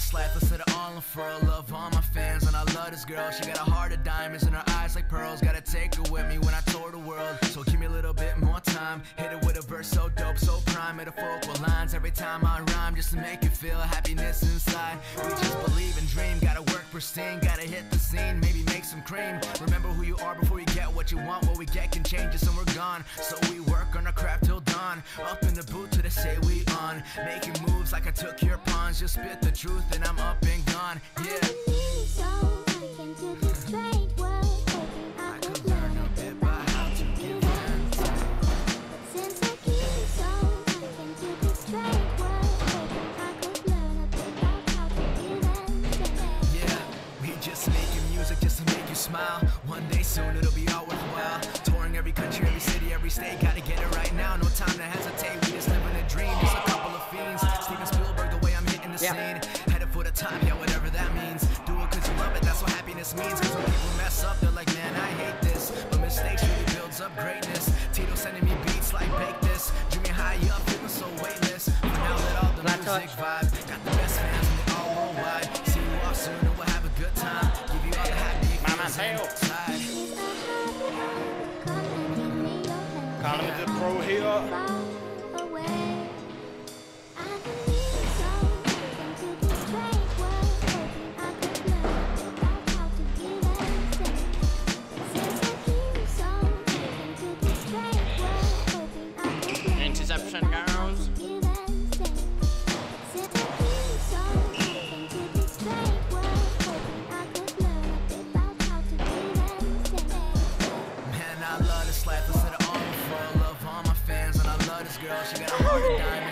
this life, I said it all in for a love all my fans. And I love this girl, she got a heart of diamonds and her eyes like pearls. Gotta take her with me when I tour the world, so give me a little bit more time. Hit it with a verse so dope, so prime, metaphorical lines every time I rhyme, just to make you feel happiness inside. We just believe and dream, gotta work pristine, gotta hit the scene, maybe make some cream. Remember who you are before you get what you want. What we get can change us and we're gone, so we work on our craft till dawn. Up in the booth till they say we on, making moves like I took your pawns. Just spit the truth and I'm up and gone, yeah. Smile. One day soon it'll be all worthwhile. Touring every country, every city, every state. Gotta get it right now, no time to hesitate. We just living a dream, just a couple of fiends. Steven Spielberg, the way I'm hitting the scene. Headed for the top, yeah, whatever that means. Do it cause you love it, that's what happiness means. Cause when people mess up, they're like, man, I hate this. But mistakes really builds up greatness. Tito sending me beats like bake this. Dreaming high up, feeling so weightless. But now that all the music vibe, got the best fans and they all worldwide. See you all soon and we'll have a good time. Give you all the happy. Colin the pro here. Interception girls. Girl, she got a heart of diamonds.